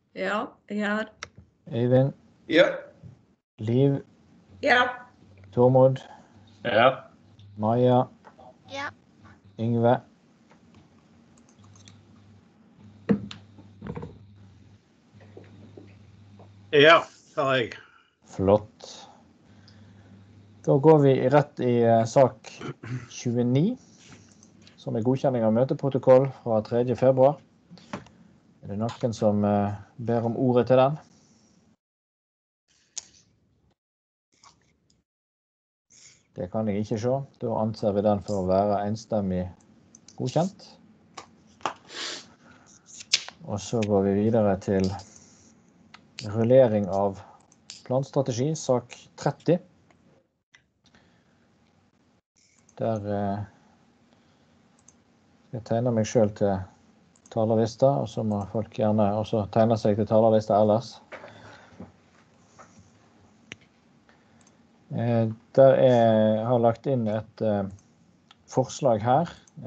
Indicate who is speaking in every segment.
Speaker 1: Ja, jeg er her.
Speaker 2: Øyvind,
Speaker 3: Ja.
Speaker 2: Liv,
Speaker 1: Ja.
Speaker 2: Tormod,
Speaker 3: Ja.
Speaker 2: Maja,
Speaker 4: Ja.
Speaker 2: Yngve.
Speaker 3: Ja, har jeg.
Speaker 2: Flott. Da går vi rett i sak 29, som er godkjenning av møteprotokoll fra 3. februar. Er det noen som ber om ordet til den? Det kan jeg ikke se. Da anser vi den for å være enstemmig godkjent. Og så går vi videre til rullering av planstrategi, sak 30. Der skal jeg tegne meg selv til talerlista, og så må folk gjerne også tegne seg til talerlista ellers. Der har lagt inn et forslag her,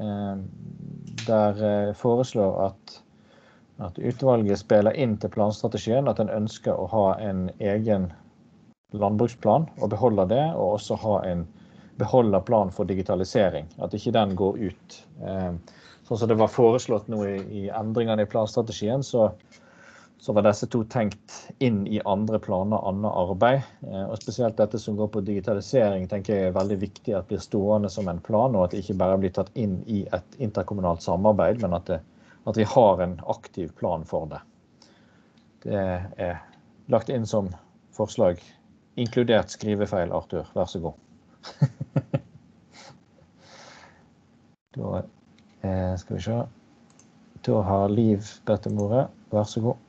Speaker 2: der foreslår at utvalget spiller inn til planstrategien at den ønsker å ha en egen landbruksplan, og beholder det, og også beholder plan for digitalisering, at ikke den går ut. Sånn som det var foreslått nå i endringene i planstrategien, så var disse to tenkt inn i andre planer, andre arbeid, og spesielt dette som går på digitalisering, tenker jeg er veldig viktig at blir stående som en plan, og at det ikke bare blir tatt inn i et interkommunalt samarbeid, men at vi har en aktiv plan for det. Det er lagt inn som forslag, inkludert skrivefeil, Arthur. Vær så god. Da skal vi se. Da har Liv bedt om ordet. Vær så god.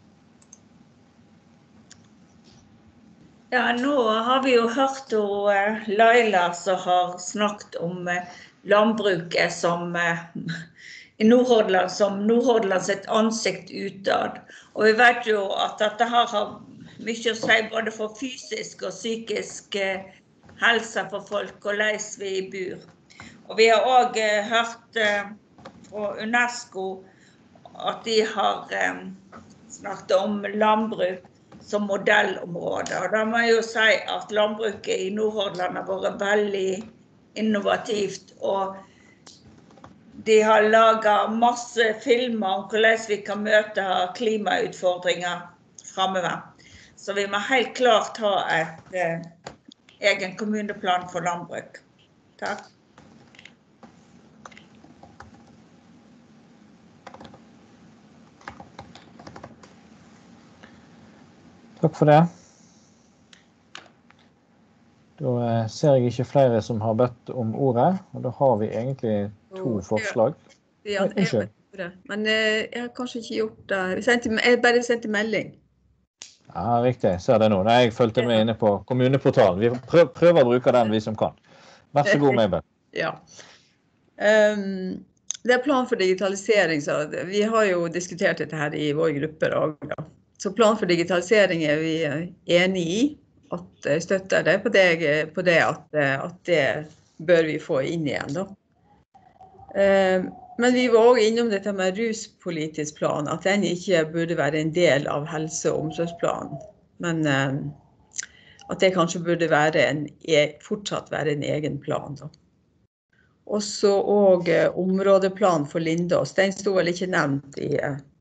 Speaker 1: Ja, nå har vi jo hørt Laila som har snakket om landbruket som i Nordhordland, som Nordhordland sitt ansikt utad. Og vi vet jo at dette her har mye å si både for fysisk og psykisk helse for folk og leis vi bor. Og vi har også hørt fra UNESCO at de har snakket om landbruk som modellområde. Og da må jeg jo si at landbruket i Nordhordland har vært veldig innovativt, og de har laget masse filmer om hvordan vi kan møte klimautfordringer fremover. Så vi må helt klart ha et egen kommuneplan for landbruk. Takk.
Speaker 2: Takk for det. Da ser jeg ikke flere som har bedt om ordet, og da har vi egentlig to forslag.
Speaker 1: Ja, men jeg har kanskje ikke gjort det. Jeg bare sendte melding.
Speaker 2: Ja, riktig. Ser det nå. Nei, jeg følte meg inne på kommuneportalen. Vi prøver å bruke den vi som kan. Vær så god, Mabel.
Speaker 1: Ja. Det er plan for digitalisering, så vi har jo diskutert dette her i vår grupper også. Så plan for digitalisering er vi enige i, at jeg støtter det på det at det bør vi få inn igjen da. Men vi var også innom dette med ruspolitisk plan, at den ikke burde være en del av helse- og omsorgsplanen, men at det kanskje burde fortsatt være en egen plan da. Og så også områdeplan for Lindås, den stod vel ikke nevnt i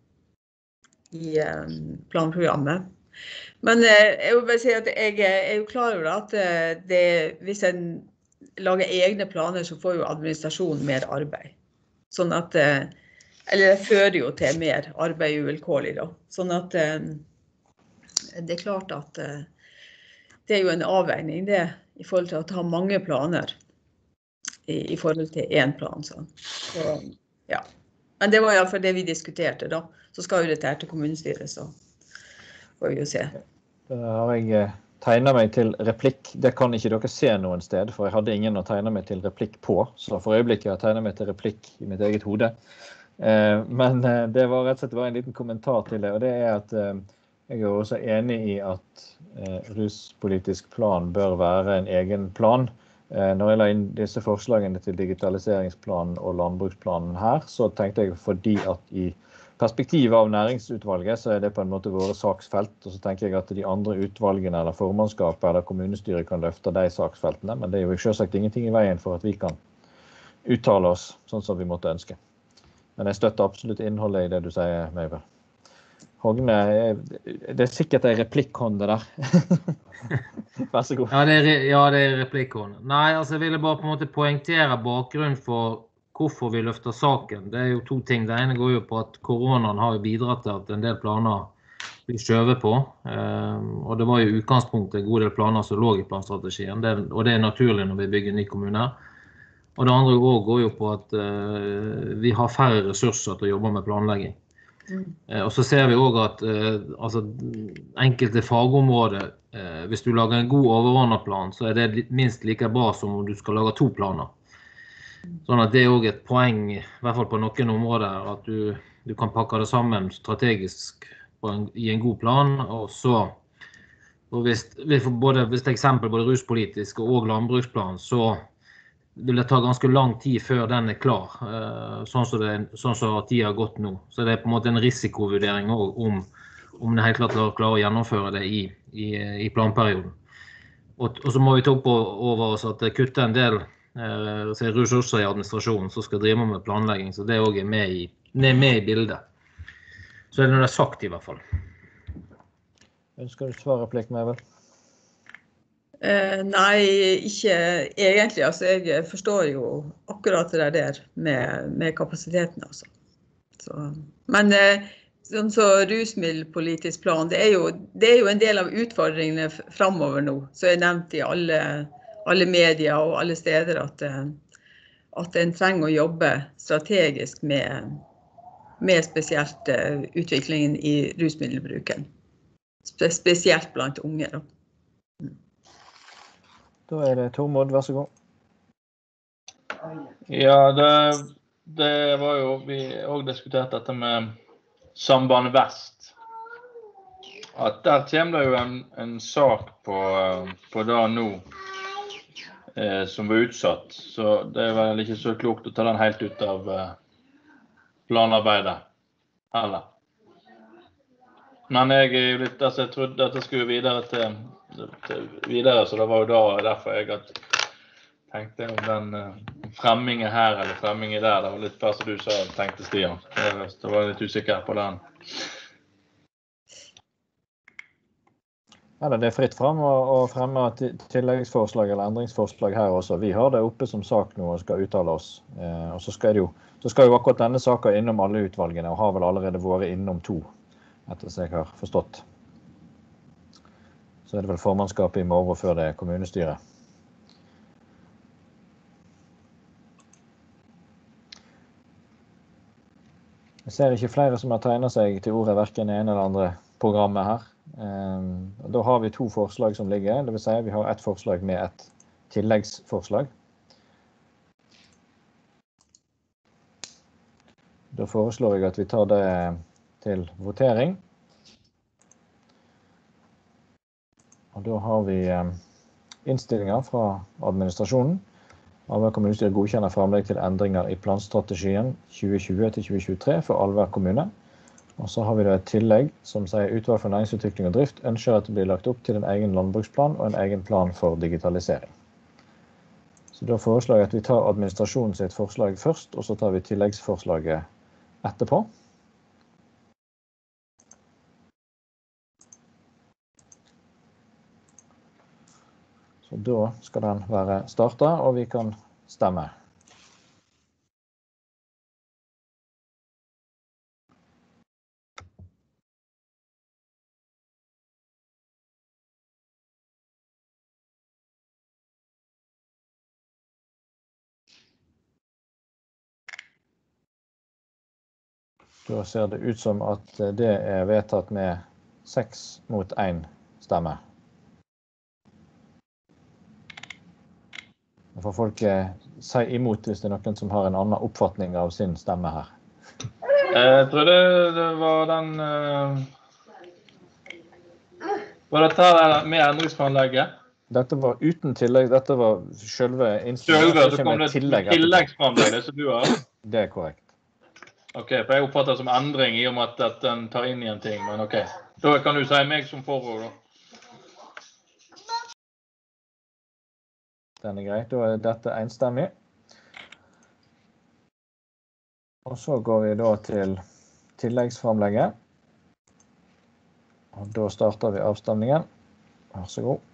Speaker 1: planprogrammet. Men jeg vil bare si at jeg er jo klar over at hvis en lager egne planer, så får jo administrasjonen mer arbeid. Sånn at, eller det fører jo til mer arbeid uvilkårlig da. Sånn at det er klart at det er jo en avveining det, i forhold til å ha mange planer i forhold til en plan. Så, ja. Men det var i hvert fall det vi diskuterte da. Så skal jo dette her til kommunestyret, så får vi jo se.
Speaker 2: Da har jeg tegnet meg til replikk. Det kan ikke dere se noen sted, for jeg hadde ingen å tegne meg til replikk på. Så for øyeblikket har jeg tegnet meg til replikk i mitt eget hode. Men det var rett og slett en liten kommentar til det, og det er at jeg er også enig i at ruspolitisk plan bør være en egen plan. Når jeg la inn disse forslagene til digitaliseringsplanen og landbruksplanen her, så tenkte jeg fordi at i perspektivet av næringsutvalget så det på en måte våre saksfelt, og så tenker jeg at de andre utvalgene eller formannskapet eller kommunestyret kan løfte de saksfeltene, men det jo selvsagt ingenting i veien for at vi kan uttale oss sånn som vi måtte ønske. Men jeg støtter absolutt innholdet i det du sier, Meiber. Hogne, det sikkert en replikkhånd det der. Vær så god.
Speaker 4: Ja, det replikkhånd. Nei, altså jeg ville bare på en måte poengtere bakgrunnen for hvorfor vi løfter saken. Det jo to ting. Det ene går jo på at koronaen har jo bidratt til at en del planer blir skjøvet på. Og det var jo utgangspunktet en god del planer som lå i planstrategien. Og det naturlig når vi bygger ny kommune. Og det andre går jo på at vi har færre ressurser til å jobbe med planlegging. Og så ser vi også at altså, enkelte fagområder, hvis du lager en god overordnet plan, så det minst like bra som om du skal lage 2 planer. Sånn at det også et poeng, i hvert fall på noen områder, at du kan pakke det sammen strategisk i en god plan, og så og hvis eksempel både ruspolitisk og landbruksplan, så vil det ta ganske lang tid før den klar, sånn som tiden har gått nå. Så det på en måte en risikovurdering om det helt klart klarer å gjennomføre det i planperioden. Og så må vi ta opp over oss at det kutter en del ressurser i administrasjonen som skal drive med planlegging, så det også med i bildet. Så det noe sagt i hvert fall.
Speaker 2: Ønsker du svarreplikk, Meiber?
Speaker 5: Nei, ikke egentlig. Altså, jeg forstår jo akkurat det der med kapasiteten. Altså. Men sånn så rusmiddelpolitisk plan, det jo en del av utfordringene fremover nå. Så jeg nevnte i alle medier og alle steder at en trenger å jobbe strategisk med spesielt utviklingen i rusmiddelbruken. Spesielt blant unge da.
Speaker 2: Da det Tormod, vær så god.
Speaker 3: Ja, det var jo, vi også diskutert dette med Samband Vest. At der kommer det jo en sak på da nå, som var utsatt. Så det vel ikke så klokt å ta den helt ut av planarbeidet heller. Men jeg trodde at det skulle videre videre, så det var jo derfor jeg tenkte om den fremmingen her eller fremmingen der. Det var litt bare som du sa, tenkte Stian. Så var jeg litt usikker på den.
Speaker 2: Ja, det fritt frem å fremme tilleggsforslag eller endringsforslag her også. Vi har det oppe som sak nå og skal uttale oss. Og så skal jo akkurat denne saken innom alle utvalgene, og har vel allerede vært innom 2. Etter som jeg har forstått. Så det vel formannskapet i morgen før det kommunestyret. Jeg ser ikke flere som har tegnet seg til ordet hverken i ene eller andre programmet her. Da har vi 2 forslag som ligger, det vil si vi har et forslag med et tilleggsforslag. Da foreslår jeg at vi tar det til votering. Og da har vi innstillinger fra administrasjonen. Alver kommunestyre godkjenner fremlegg til endringer i planstrategien 2020-2023 for Alver kommune. Og så har vi da et tillegg som sier utvalg for næringsutvikling og drift ønsker at det blir lagt opp til en egen landbruksplan og en egen plan for digitalisering. Så da foreslår jeg at vi tar administrasjonen sitt forslag først, og så tar vi tilleggsforslaget etterpå. Så da skal den være startet, og vi kan stemme. Da ser det ut som at det vedtatt med 6 mot 1 stemme. Da får folk si imot hvis det noen som har en annen oppfatning av sin stemme her.
Speaker 3: Jeg tror det var den... Var dette med endringsplanlegget?
Speaker 2: Dette var uten tillegg, dette var selve innstillingen.
Speaker 3: Så kom det tilleggsframlegg, som du har?
Speaker 2: Det korrekt.
Speaker 3: Ok, for jeg oppfatter det som endring i og med at den tar inn igjen ting, men ok. Da kan du si meg som forord da.
Speaker 2: Den greit, da dette enstemmig. Og så går vi da til tilleggsframlegget. Og da starter vi avstemningen. Vær så god.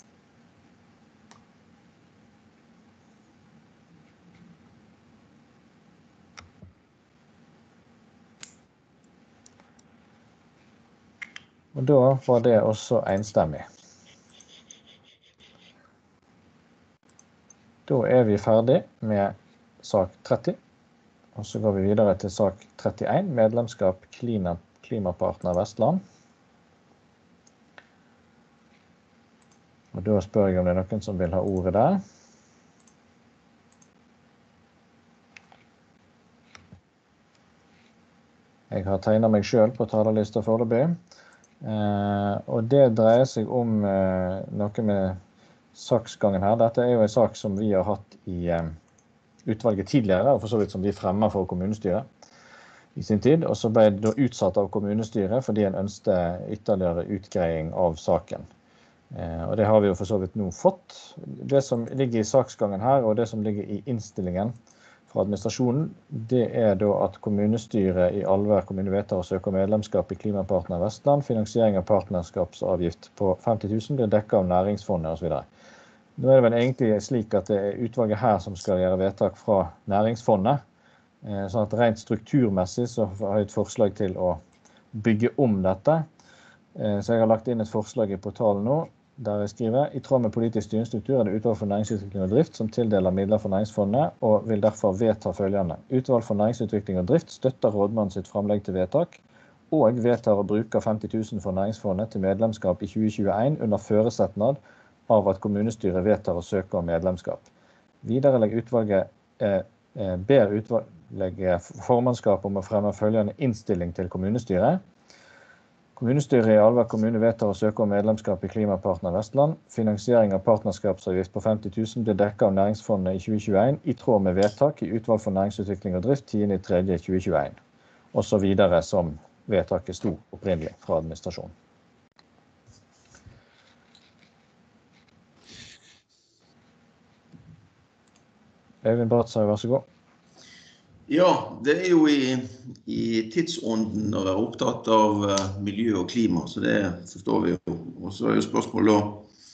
Speaker 2: Og da var det også enstemmig. Da vi ferdig med sak 30. Og så går vi videre til sak 31, medlemskap Klimapartner Vestland. Og da spør jeg om det noen som vil ha ordet der. Jeg har tegnet meg selv på talerlista foreløpig. Og det dreier seg om noe med saksgangen her. Dette jo en sak som vi har hatt i utvalget tidligere, og for så vidt som vi fremmer for kommunestyret i sin tid, og så ble det da utsatt av kommunestyret fordi en ønsket ytterligere utgreiing av saken. Og det har vi jo for så vidt nå fått. Det som ligger i saksgangen her, og det som ligger i innstillingen fra administrasjonen, det da at kommunestyret i Alvær kommune vedtar å søke medlemskap i Klimapartner Vestland, finansiering av partnerskapsavgift på 50 000 blir dekket av næringsfondet og så videre. Nå det vel egentlig slik at det utvalget her som skal gjøre vedtak fra næringsfondet, sånn at rent strukturmessig så har jeg et forslag til å bygge om dette. Så jeg har lagt inn et forslag i portalen nå, der jeg skriver, i tråd med politisk styringsstruktur det utvalg for næringsutvikling og drift som tildeler midler for næringsfondet, og vil derfor vedta følgende. Utvalg for næringsutvikling og drift støtter rådmannen sitt fremlegg til vedtak, og vedtar å bruke 50 000 for næringsfondet til medlemskap i 2021 under føresetnad av at kommunestyret vedtar å søke om medlemskap. Videre ber utvalget formannskap om å fremme følgende innstilling til kommunestyret. Kommunestyret i Alvær kommune vedtar å søke om medlemskap i Klimapartner Vestland. Finansiering av partnerskapsavgift på 50 000 blir dekket av næringsfondet i 2021 i tråd med vedtak i utvalg for næringsutvikling og drift 10.3.2021. Og så videre som vedtaket sto opprinnelig fra administrasjonen. Øyvind Bratshaug, vær så god.
Speaker 6: Ja, det jo i tidsånden å være opptatt av miljø og klima, så det forstår vi jo. Og så jo spørsmålet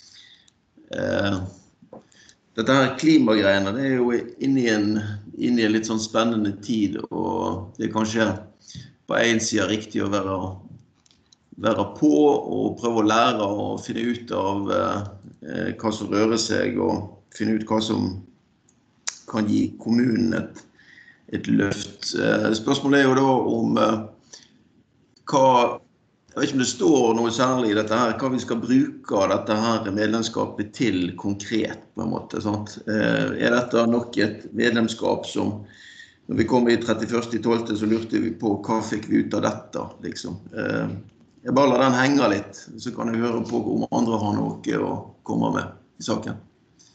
Speaker 6: dette her klimagreiene, det jo inne i en litt sånn spennende tid, og det kanskje på en side riktig å være på og prøve å lære og finne ut av hva som rører seg, og finne ut hva som kan gi kommunen et løft. Spørsmålet jo da om hva, jeg vet ikke om det står noe særlig i dette her, hva vi skal bruke dette her medlemskapet til konkret på en måte, sant? Dette nok et medlemskap som, når vi kom i 31.12. så lurte vi på hva fikk vi ut av dette, liksom. Jeg bare lar den henge litt, så kan jeg høre på om andre har noe å komme med i saken.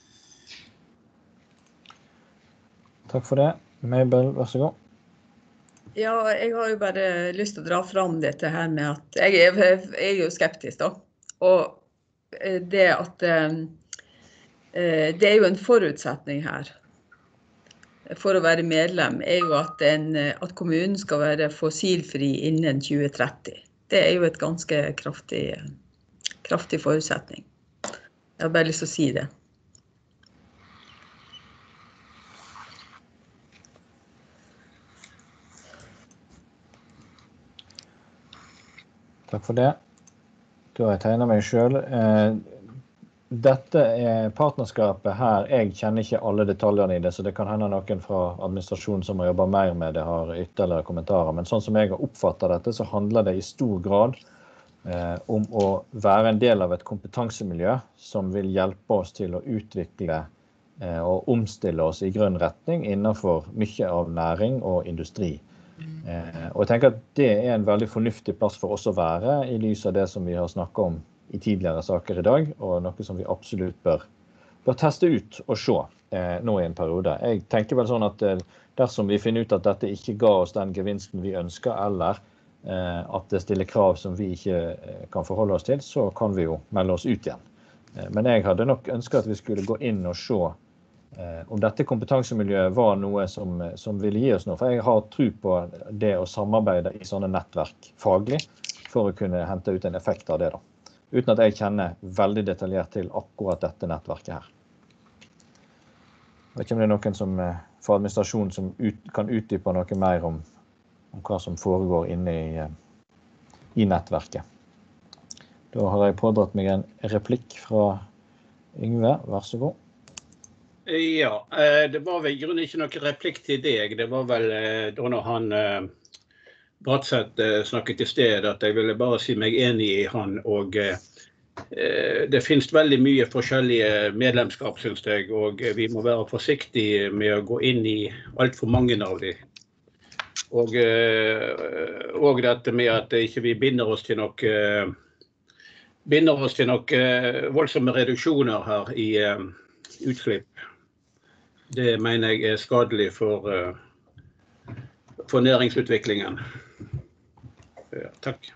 Speaker 2: Takk for det. Mabel, vær så god.
Speaker 5: Ja, jeg har jo bare lyst til å dra fram dette her med at jeg jo skeptisk da. Og det at det jo en forutsetning her for å være medlem jo at kommunen skal være fossilfri innen 2030. Det jo et ganske kraftig forutsetning. Jeg har bare lyst til å si det.
Speaker 2: Takk for det. Da har jeg tegnet meg selv. Dette partnerskapet her, jeg kjenner ikke alle detaljene i det, så det kan hende noen fra administrasjonen som har jobbet mer med det har ytterligere kommentarer. Men sånn som jeg har oppfattet dette, så handler det i stor grad om å være en del av et kompetansemiljø som vil hjelpe oss til å utvikle og omstille oss i grønn retning innenfor mye av næring og industri. Og jeg tenker at det en veldig fornuftig plass for oss å være i lys av det som vi har snakket om i tidligere saker i dag, og noe som vi absolutt bør teste ut og se nå i en periode. Jeg tenker vel sånn at dersom vi finner ut at dette ikke ga oss den gevinsten vi ønsker, eller at det stiller krav som vi ikke kan forholde oss til, så kan vi jo melde oss ut igjen. Men jeg hadde nok ønsket at vi skulle gå inn og se om dette kompetansemiljøet var noe som ville gi oss noe. For jeg har tro på det å samarbeide i sånne nettverk faglig, for å kunne hente ut en effekt av det da. Uten at jeg kjenner veldig detaljert til akkurat dette nettverket her. Jeg vet ikke om det noen som for administrasjon som kan utdype noe mer om hva som foregår inne i nettverket. Da har jeg pådratt meg en replikk fra Yngve, vær så god.
Speaker 7: Ja, det var vel i grunnen ikke noen replikk til deg. Det var vel da når han Bratseth snakket i sted, at jeg ville bare si meg enig i han, og det finnes veldig mye forskjellige medlemskap, synes jeg, og vi må være forsiktige med å gå inn i alt for mange av dem. Og dette med at ikke vi binder oss til noen voldsomme reduksjoner her i utslipp. Det mener jeg er skadelig for næringsutviklingen. Ja, takk.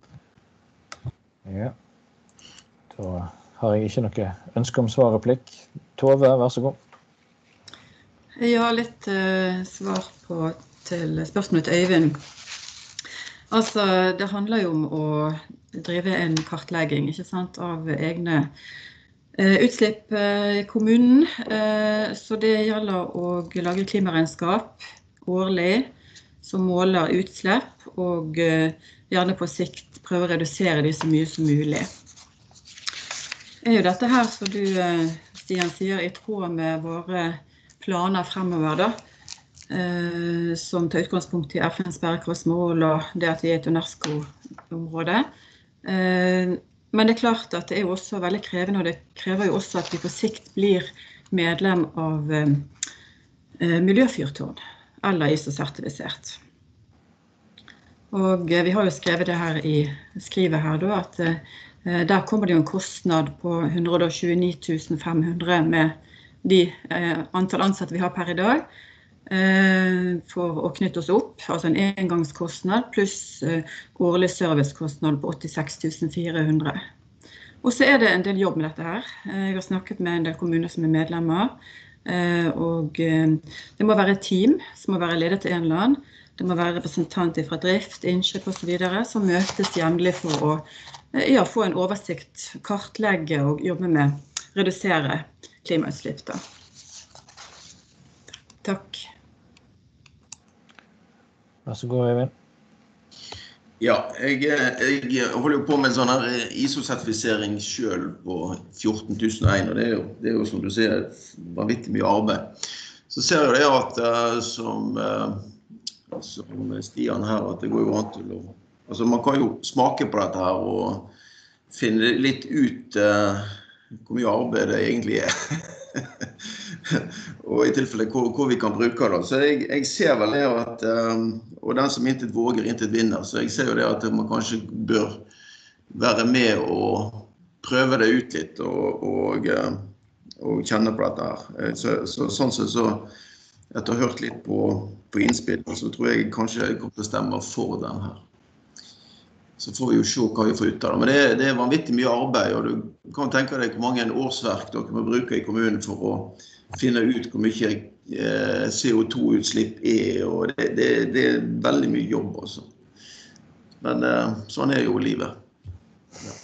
Speaker 2: Ja, da har jeg ikke noe ønske om svarreplikk. Tove, vær så god.
Speaker 5: Jeg har litt svar til spørsmålet til Øyvind. Altså, det handler jo om å drive en kartlegging, ikke sant, av egne utslipp i kommunen. Så det gjelder å lage klimaregnskap årlig som måler utslipp, og gjerne på sikt prøve å redusere de så mye som mulig. Jo dette her, som du, Stian, sier, i tråd med våre planer fremover da, som tar utgangspunkt i FNs bærekraftsmål og det at vi er et UNESCO-område. Men det er klart at det er jo også veldig krevende, og det krever jo også at vi på sikt blir medlem av miljøfyrtårn, eller ISO-sertifisert. Og vi har jo skrevet det her i skrivet her da, at der kommer det jo en kostnad på 129 500 med de antall ansatte vi har per i dag, for å knytte oss opp, altså en engangskostnad pluss årlig servicekostnad på 86 400. Og så er det en del jobb med dette her. Jeg har snakket med en del kommuner som er medlemmer, og det må være et team som må være ledet til en eller annen. Det må være representanter fra drift, innkjøp og så videre, som møtes jevnlig for å få en oversikt, kartlegge og jobbe med redusere klimautslipp da. Takk.
Speaker 2: Vær så god, Øyvind.
Speaker 6: Ja, jeg holder jo på med en sånn her ISO-sertifisering selv på 14001, og det er jo som du sier, vanvittig mye arbeid. Så ser jeg det at som Stian her, at det går jo an til å... Altså man kan jo smake på dette her og finne litt ut hvor mye arbeid det egentlig er. Og i tilfelle hvor vi kan bruke det. Så jeg ser vel det at, og den som intet våger, intet vinner, så jeg ser jo det at man kanskje bør være med og prøve det ut litt og kjenne på dette her. Sånn sett så etter å ha hørt litt på innspill, så tror jeg kanskje jeg kommer til å stemme for den her. Så får vi jo se hva vi får ut av det. Men det er vanvittig mye arbeid, og du kan tenke deg hvor mange årsverk dere må bruke i kommunen for å finne ut hvor mye CO2-utslipp er, og det er veldig mye jobb også. Men sånn er jo livet. Ja.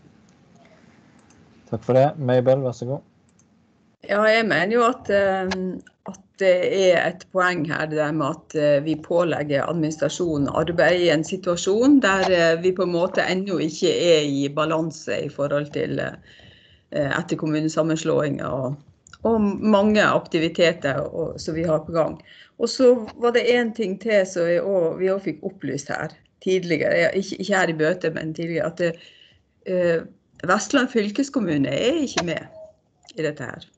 Speaker 2: Takk for det. Mabel, vær så god.
Speaker 5: Ja, jeg mener jo at det er et poeng her det med at vi pålegger administrasjonen arbeid i en situasjon der vi på en måte ennå ikke er i balanse i forhold til etter kommunesammenslåinger og mange aktiviteter som vi har på gang. Og så var det en ting til som vi også fikk opplyst her tidligere, ikke her i Bøte, men tidligere, at Vestland fylkeskommune er ikke med i dette her.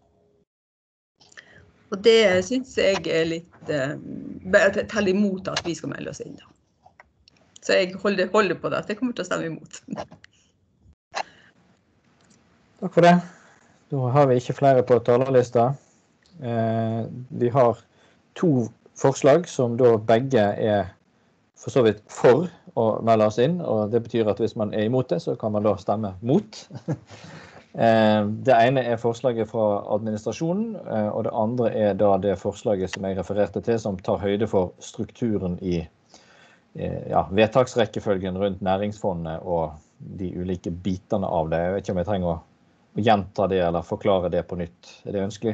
Speaker 5: Og det synes jeg er litt tell imot at vi skal melde oss inn da. Så jeg holder på det, at jeg kommer til å stemme imot.
Speaker 2: Takk for det. Da har vi ikke flere på talerlista. Vi har 2 forslag som da begge for så vidt for å melde oss inn, og det betyr at hvis man imot det, så kan man da stemme mot. Det ene forslaget fra administrasjonen, og det andre da det forslaget som jeg refererte til, som tar høyde for strukturen i vedtaksrekkefølgen rundt næringsfondet og de ulike bitene av det. Jeg vet ikke om jeg trenger å gjenta det eller forklare det på nytt. Det ønskelig?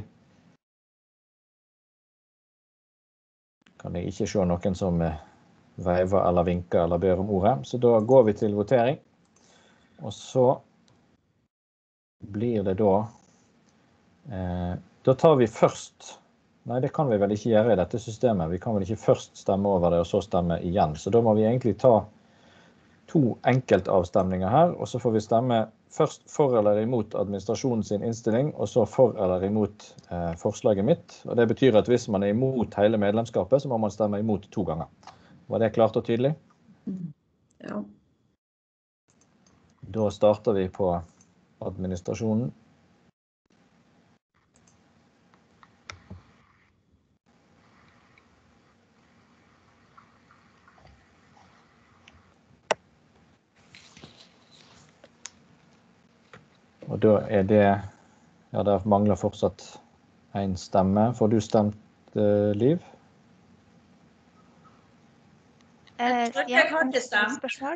Speaker 2: Kan jeg ikke se noen som veiver eller vinker eller ber om ordet. Så da går vi til votering. Og så blir det da tar vi først. Nei, det kan vi vel ikke gjøre i dette systemet. Vi kan vel ikke først stemme over det og så stemme igjen. Så da må vi egentlig ta 2 enkeltavstemninger her, og så får vi stemme først for eller imot administrasjonen sin innstilling, og så for eller imot forslaget mitt. Og det betyr at hvis man imot hele medlemskapet, så må man stemme imot 2 ganger. Var det klart og tydelig?
Speaker 5: Ja.
Speaker 2: Da starter vi på administrasjonen. Og da det, det mangler fortsatt en stemme. Får du stemt, Liv?
Speaker 1: Jeg hadde stemt.
Speaker 8: Spørsmål?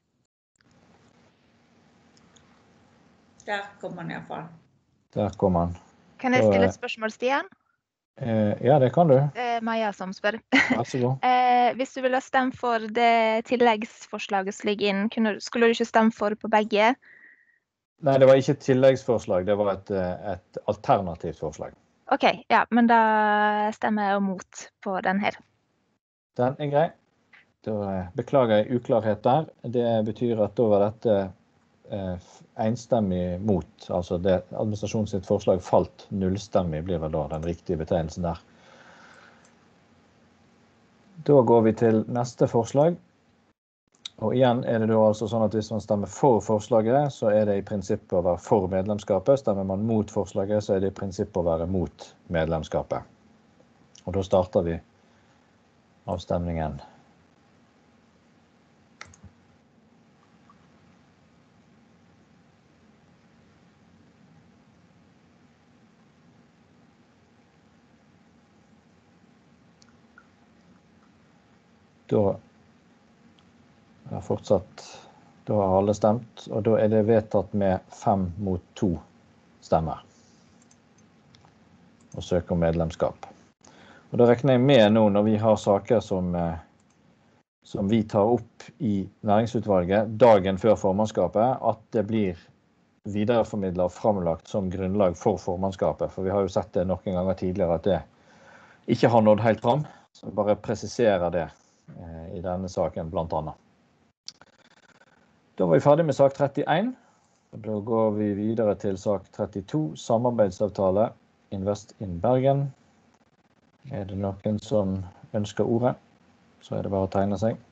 Speaker 1: Der kommer han i hvert fall.
Speaker 2: Der kommer han.
Speaker 8: Kan jeg stille et spørsmål, Stian?
Speaker 2: Ja, det kan du.
Speaker 8: Maja som spør.
Speaker 2: Vær så god.
Speaker 8: Hvis du ville stemme for det tilleggsforslaget som ligger inn, skulle du ikke stemme for på begge?
Speaker 2: Nei, det var ikke et tilleggsforslag, det var et alternativt forslag.
Speaker 8: Ok, ja, men da stemmer jeg mot på den her.
Speaker 2: Den grei. Da beklager jeg uklarhet der. Det betyr at da var dette enstemmig mot, altså det administrasjonens forslag falt nullstemmig, blir vel da den riktige betegnelsen der. Da går vi til neste forslag. Og igjen det da altså sånn at hvis man stemmer for forslaget, så det i prinsippet å være for medlemskapet. Stemmer man mot forslaget, så det i prinsippet å være mot medlemskapet. Og da starter vi avstemningen. Da har alle stemt, og da det vedtatt med 5 mot 2 stemmer å søke om medlemskap. Og da regner jeg med nå når vi har saker som vi tar opp i næringsutvalget dagen før formannskapet, at det blir videreformidlet og fremlagt som grunnlag for formannskapet. For vi har jo sett det noen ganger tidligere at det ikke har nådd helt fram, så bare presiserer det i denne saken blant annet. Da var vi ferdig med sak 31. Da går vi videre til sak 32, samarbeidsavtale Invest in Bergen. Det noen som ønsker ordet, så det bare å tegne seg.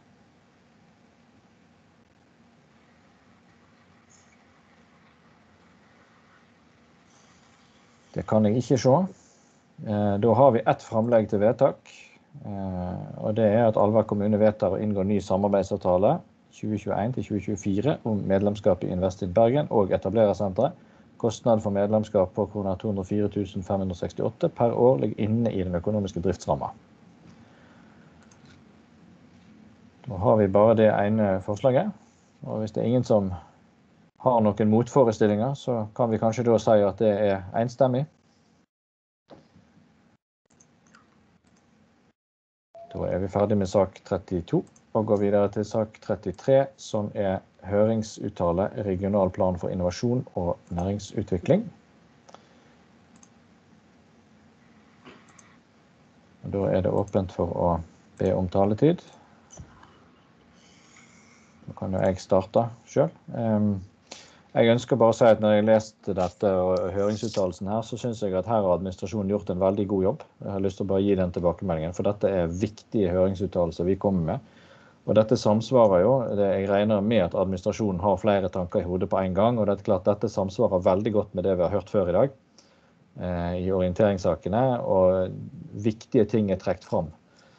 Speaker 2: Det kan jeg ikke se. Da har vi ett fremlegg til vedtak, og det at Alver kommune vedtar å inngå ny samarbeidsavtale 2021 til 2024 om medlemskap i Invest in Bergen og etablerersenteret. Kostnad for medlemskap på kroner 204 568 per år ligger inne i den økonomiske driftsrammen. Da har vi bare det ene forslaget, og hvis det ingen som har noen motforestillinger, så kan vi kanskje da si at det enstemmig. Da vi ferdig med sak 32 og går videre til sak 33, som høringsuttale regional plan for innovasjon og næringsutvikling. Og da det åpent for å be om taletid. Da kan jo jeg starte selv. Jeg ønsker bare å si at når jeg leste dette og høringsuttalelsen her, så synes jeg at her har administrasjonen gjort en veldig god jobb. Jeg har lyst til å bare gi den tilbakemeldingen, for dette viktige høringsuttalelser vi kommer med. Og dette samsvarer jo, jeg regner med at administrasjonen har flere tanker i hodet på en gang, og det er klart dette samsvarer veldig godt med det vi har hørt før i dag, i orienteringssakene, og viktige ting er trekt fram.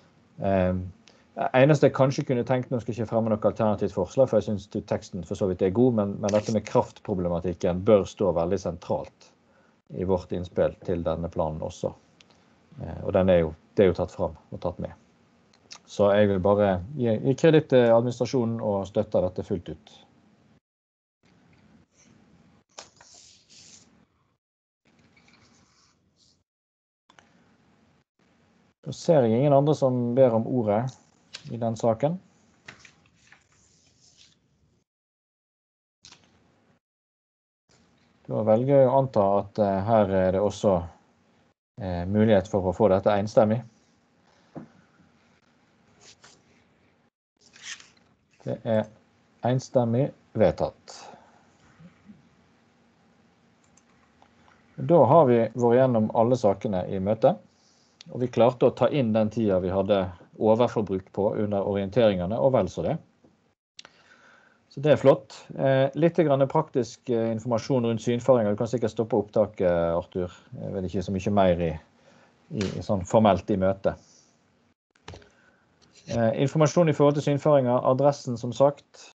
Speaker 2: Eneste jeg kanskje kunne tenkt, nå skal jeg ikke fremme noe alternativt forslag, for jeg synes teksten for så vidt er god, men dette med kraftproblematikken bør stå veldig sentralt i vårt innspill til denne planen også. Og det er jo tatt fram og tatt med. Så jeg vil bare gi kreditt til administrasjonen og støtte dette fullt ut. Så ser jeg ingen andre som ber om ordet i den saken. Da velger jeg å anta at her er det også mulighet for å få dette enstemmig. Det er enstemmig vedtatt. Da har vi vært gjennom alle sakene i møtet, og vi klarte å ta inn den tiden vi hadde overforbruk på under orienteringene, og vel så det. Så det er flott. Litt praktisk informasjon rundt synføringer. Du kan sikkert stoppe opptaket, Arthur. Jeg vet ikke så mye mer sånn formelt i møtet. Informasjon i forhold til synføringer, adressen som sagt,